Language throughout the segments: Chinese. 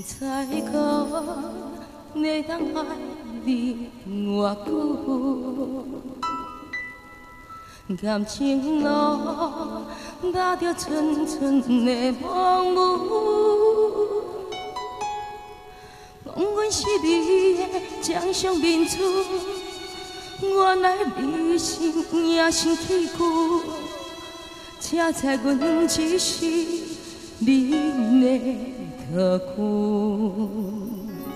知讲你当爱你偌久，感情路踏着寸寸的盲目。讲阮是你的掌上明珠，原来你心也生气久，才知阮只是你的托付。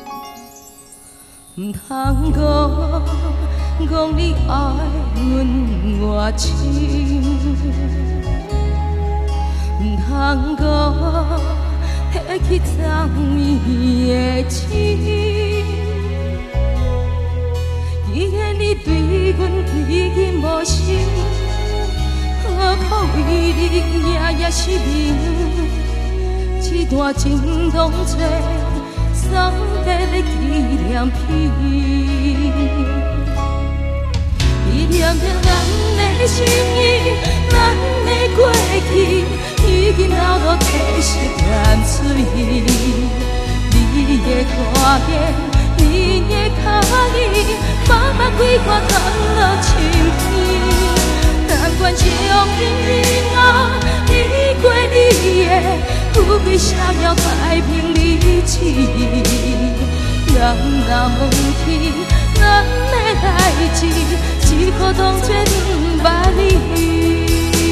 唔通讲你爱阮偌深，唔通讲提起昨暝的情。既然你对阮已经无心，何苦为你夜失眠？一段情当作送别的纪念品，纪念着咱的情谊，咱的过去，已经流落褪色淡水。你的看见，你的脚印，慢慢几挂淡落深片。但愿将因啊，你过你的。富贵逍遥，太平理智。人若问起咱的代志，只可当作不捌你。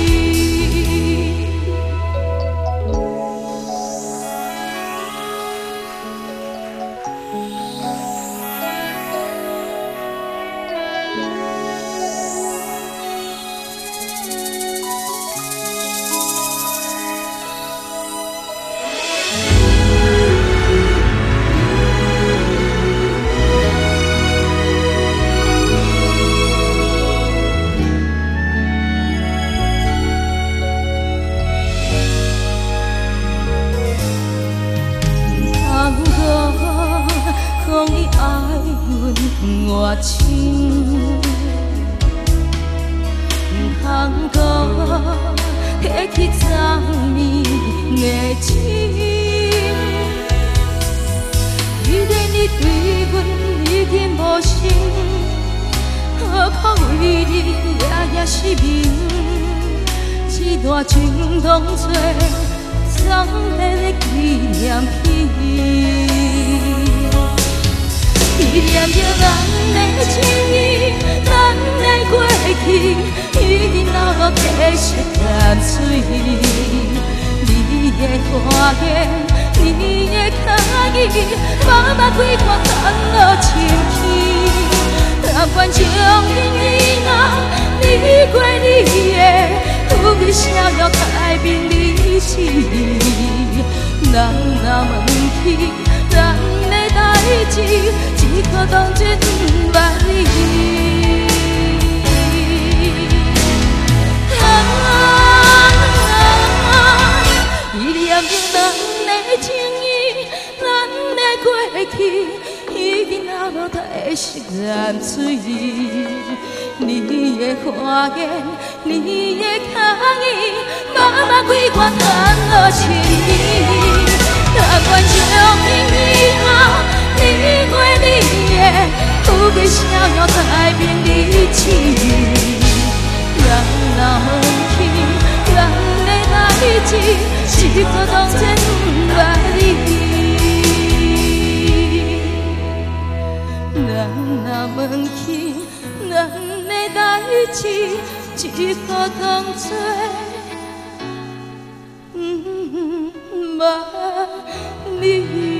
我情，唔通讲提起昨暝的情。既然你对阮已经无心，何苦为你夜失眠？一段情当作送别的纪念品。纪念着咱的情谊，咱的过去，已经流落褪色淡水。你的看见，你的脚印，慢慢几挂淡落深片。但愿将因啊，你过你的，富贵逍遥，太平理智。人若问起咱的代志，只可当作不捌你。纪念着咱的情谊，咱的过去，已经流落褪色淡水。你的看见，你的脚印，慢慢几挂淡落深片。但愿将因啊，你过你的，富贵逍遥，太平理智。人若问起咱的代志，只可当作不捌你。人若问起咱的代志，只可当作不捌你。